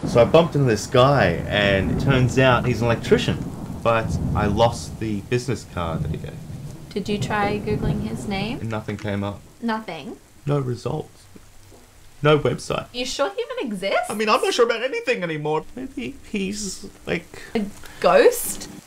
So I bumped into this guy, and it turns out he's an electrician. But I lost the business card that he gave. Did you try Googling his name? And nothing came up. Nothing. No results. No website. You sure he even exists? I mean, I'm not sure about anything anymore. Maybe he's like... A ghost?